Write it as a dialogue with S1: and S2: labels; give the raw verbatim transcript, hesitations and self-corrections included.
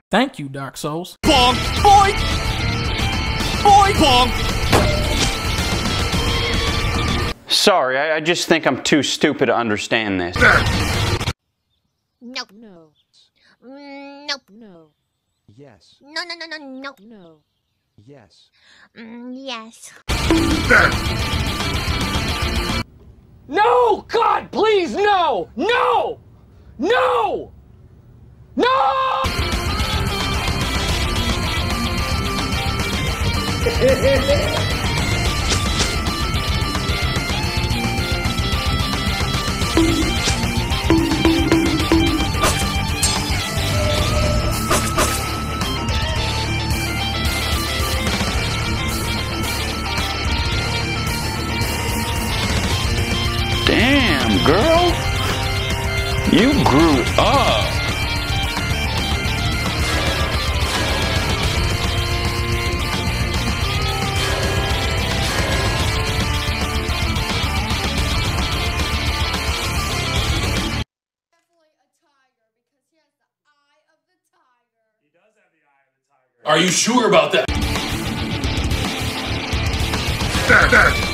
S1: Thank you, Dark Souls.
S2: Bonk! Boink! Boink! Bonk!
S3: Sorry, I, I just think I'm too stupid to understand this.
S4: Nope. No. Mm, nope. No.
S5: Yes.
S4: No, no, no, no, nope.
S5: No. Yes.
S4: Mm, yes.
S6: No! God, please, no! No! No! No!
S3: Damn, girl. You grew up.
S7: Are you sure about that?